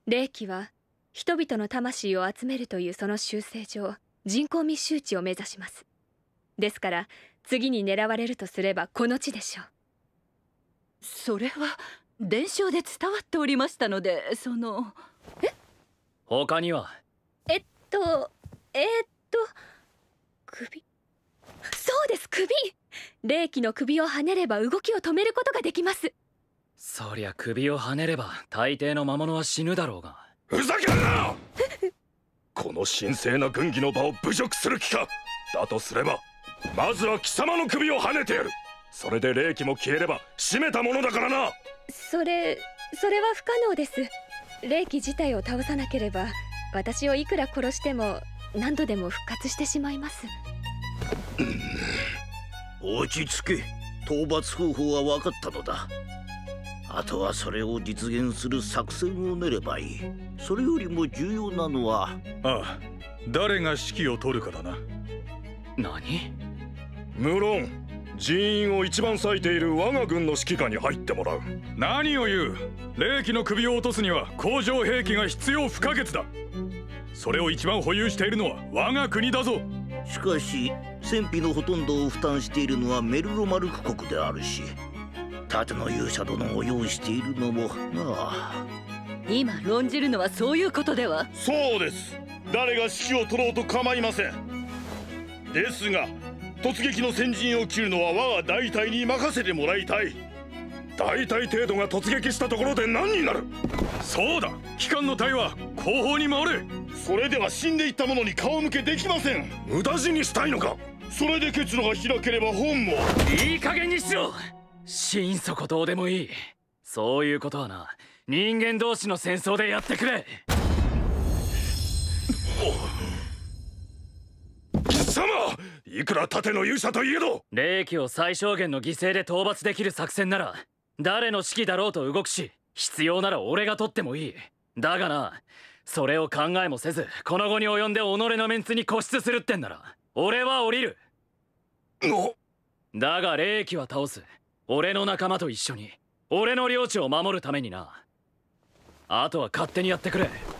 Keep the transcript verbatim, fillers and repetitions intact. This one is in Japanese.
霊気は人々の魂を集めるというその習性上、人口密集地を目指します。ですから次に狙われるとすればこの地でしょう。 それは伝承で伝わっておりましたので、そのえ他にはえっとえー、っと首。そうです、首。霊気の首を跳ねれば動きを止めることができます。 そりゃ首を跳ねれば大抵の魔物は死ぬだろうが。 ふざけるなこの神聖な軍議の場を侮辱する気か。だとすればまずは貴様の首を跳ねてやる。それで霊気も消えれば締めたものだからな。 それそれは不可能です。霊気自体を倒さなければ私をいくら殺しても何度でも復活してしまいます。 落ち着け。討伐方法は分かったのだ。あとはそれを実現する作戦を練ればいい。それよりも重要なのは、 ああ、誰が指揮を取るかだな。 何？ 無論人員を一番割いている我が軍の指揮下に入ってもらう。 何を言う。霊気の首を落とすには工場兵器が必要不可欠だ。それを一番保有しているのは我が国だぞ。 しかし戦費のほとんどを負担しているのはメルロマルク国であるし、盾の勇者殿を用意しているのもなあ。 今論じるのはそういうことでは。 そうです。誰が指揮を取ろうと構いません。ですが突撃の先陣を切るのは我が大隊に任せてもらいたい。 大隊程度が突撃したところで何になる。 そうだ、機関の隊は後方に回れ。 それでは死んでいった者に顔向けできません。 無駄死にしたいのか。 それで結露が開ければ本も。 いい加減にしろ。心底どうでもいい。そういうことはな、人間同士の戦争でやってくれ。 貴様、いくら盾の勇者といえど霊気を最小限の犠牲で討伐できる作戦なら誰の指揮だろうと動くし、必要なら俺が取ってもいい。だがな、それを考えもせずこの後に及んで己のメンツに固執するってんなら俺は降りる。 のだが霊気は倒す。俺の仲間と一緒に俺の領地を守るためにな。あとは勝手にやってくれ。